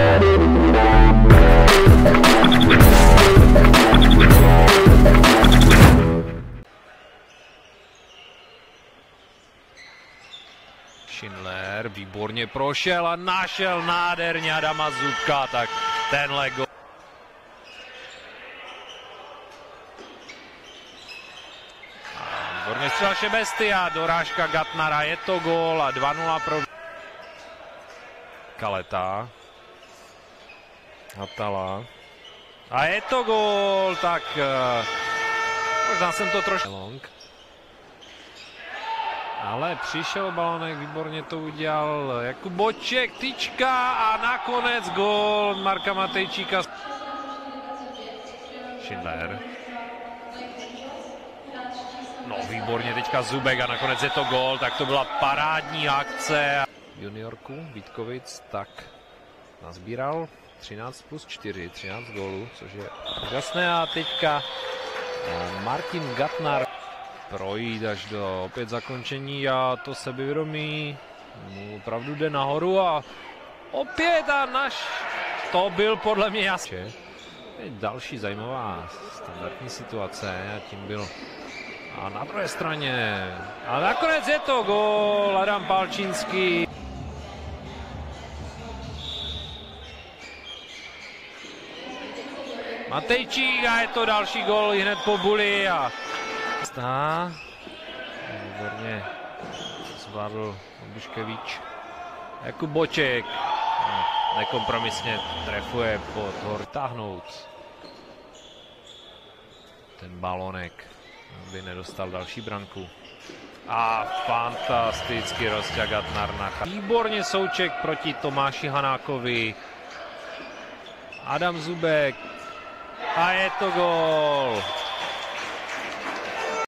Schindler výborně prošel a našel nádherně Adama Zubka, tak tenhle gol. Výborně střela Šebestia, dorážka Gatnara, je to gól a 2-0 pro Kaleta. Hatala. A je to gól, tak možná jsem to trošku long. Ale přišel balonek, výborně to udělal Jakub Boček, tyčka a nakonec gól Marka Matejčíka. Schindler. No výborně teďka Zubek a nakonec je to gól, tak to byla parádní akce. Juniorku Vítkovic tak nazbíral 13+4, 13 gólů, což je úžasné a teďka Martin Gatnar projít až do opět zakončení a to sebevědomí mu opravdu jde nahoru a opět a to byl podle mě jasně. Další zajímavá standardní situace a tím byl a na druhé straně a nakonec je to gól Adam Palčínský. Matejčík a je to další gól hned po Buli a výborně zvládl Buškevič. Jakub Boček nekompromisně trefuje pod hor táhnout ten balonek, aby nedostal další branku. A fantasticky rozťah Gatnar. Výborně Souček proti Tomáši Hanákovi. Adam Zubek a je to gól.